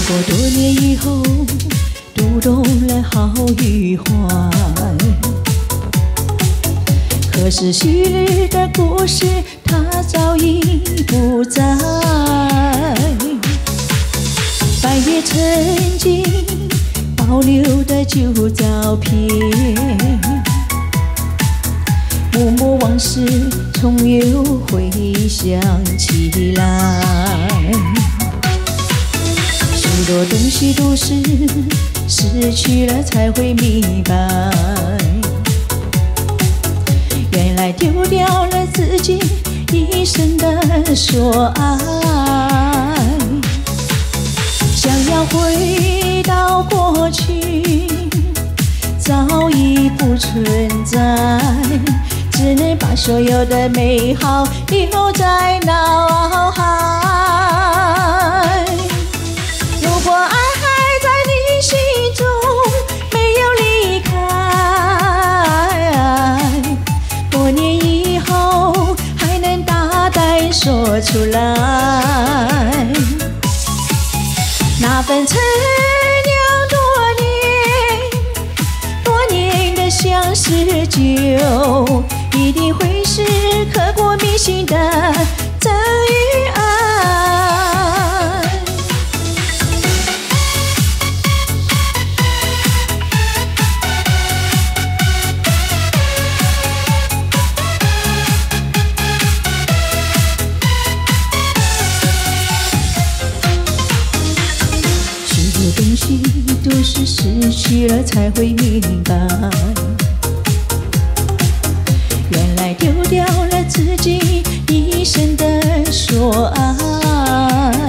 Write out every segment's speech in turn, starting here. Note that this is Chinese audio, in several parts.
过多年以后，读懂了好与坏。可是昔日的故事，它早已不在。翻阅曾经保留的旧照片，默默往事重又回想起来。许多东西都是失去了才会明白，原来丢掉了自己一生的所爱。想要回到过去，早已不存在，只能把所有的美好留在脑海。如果爱还在你心中，没有离开，多年以后还能大胆说出来。那份陈酿多年的相思酒，一定会是刻骨铭心的真与爱。许多东西都是失去了才会明白，原来丢掉了自己一生的所爱。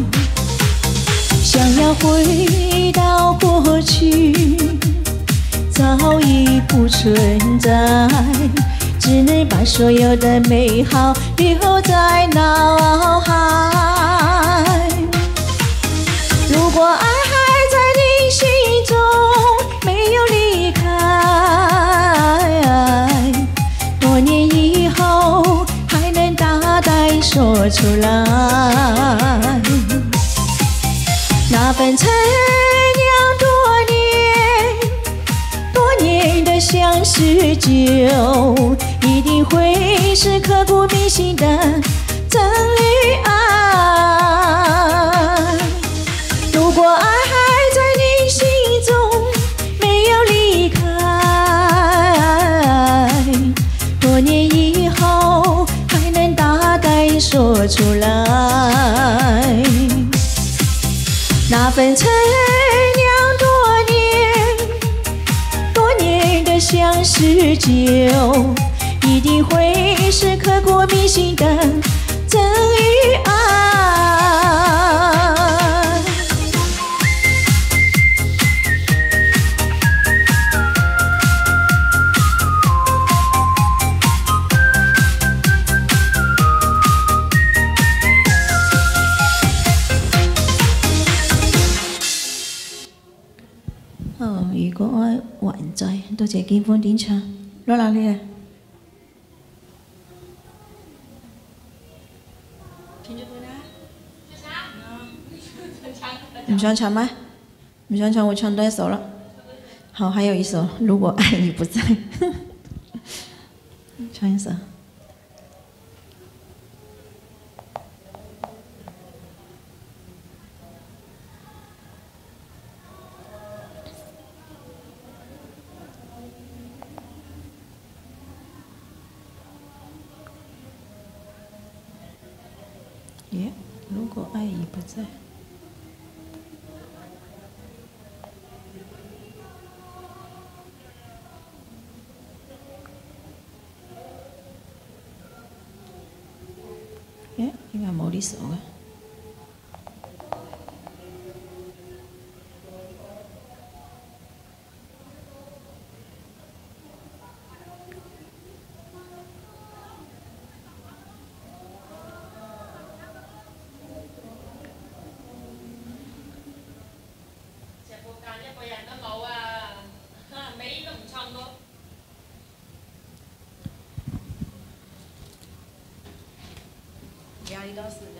想要回到过去，早已不存在，只能把所有的美好留在脑海。如果爱还在你心中，没有离开，多年以后还能大胆说出来。那份陈酿多年的相思酒，一定会是刻骨铭心的真与爱。如果爱还在你心中，没有离开，多年以后还能大胆说出来。那份陈酿多年的相思酒，一定会是刻骨铭心的真与爱。如果愛還在，多謝劍鋒點唱，攞哪裡啊？唔想唱嗎？唔想唱，我唱多一首了。好，還有一首《如果愛已不在》，唱一首。如果愛已不在。應該冇呢首嘅。 压力倒是。